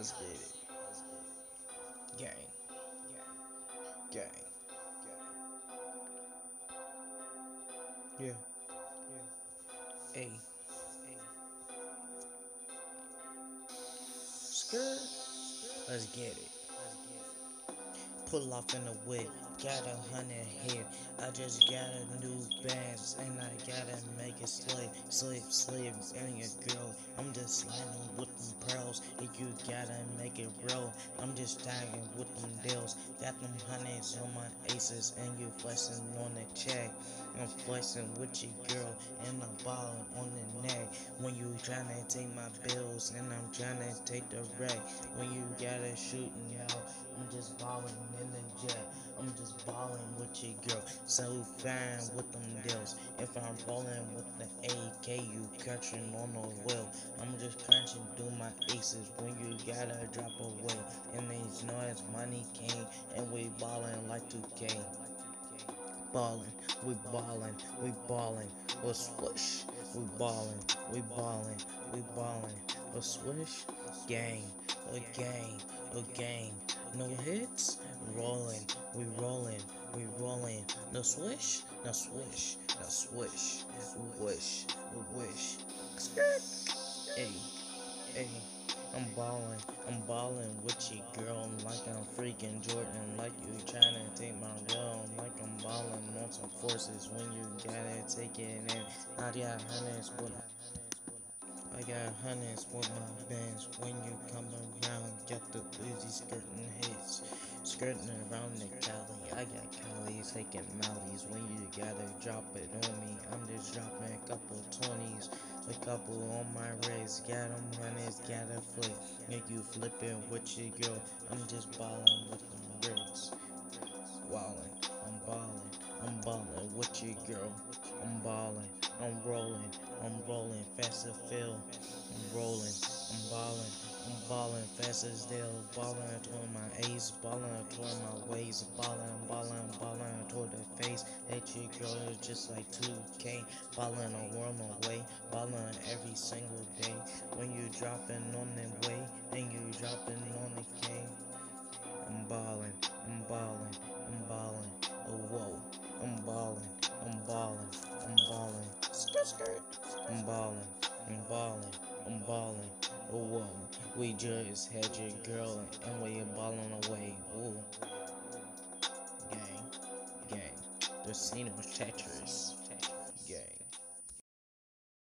Let's get it. Gang. Gang. Yeah. Hey. Skirt. Let's get it. Pull off in the whip, got 100 here. I just got a new bands and I gotta make it slip, and your girl. I'm just sliding with them pearls, and you gotta make it roll. I'm just tagging with them deals, got them honeys on my aces, and you flexing on the check. I'm flexing with your girl, and I'm balling on the neck. When you tryna take my bills, and I'm tryna take the wreck. When you gotta shoot me out, I'm just balling in the jet. I'm just balling with your girl, so fine with them deals. If I'm rolling with the AK, you catching on the wheel. I'm just crunching through my aces when you gotta drop away. And these know it's money king, and we ballin' like 2K. Ballin', we ballin', we ballin', a swish. We ballin', we ballin', we ballin', a swish. Gang, a gang, a gang. No hits, rollin', we rollin', we rollin'. No swish, no swish, no swish. Wish, wish. Skirt. Hey, hey. I'm ballin' with your girl like I'm freaking Jordan, like you tryna take my girl, like I'm ballin' on some forces when you gotta take it in. I got hundreds with my bands when you come around, get the Uzi skirting hits, skirting around the Cali. I got Cali's taking Mallies when you gotta drop it on me. I'm just dropping a couple 20s, a couple on my wrist, got them hundreds, got a flip. If you flipping with your girl, I'm just ballin' with them bricks. Wallin', I'm ballin' with your girl. I'm ballin', I'm rollin' fast as Phil. I'm rollin', I'm ballin' fast as Dale. Ballin' toward my ace, ballin' toward my waist, ballin' toward the face. Hate your girl is just like 2K. Ballin' a world away, ballin' every single day. When you droppin' on the way, and you droppin' on the K. I'm ballin', I'm ballin', I'm ballin', oh whoa, I'm ballin', I'm ballin', I'm ballin', skirt skirt, I'm ballin', I'm ballin', I'm ballin', oh whoa, we just had your girl and we ballin' away, ooh, gang, gang, the scene was treacherous.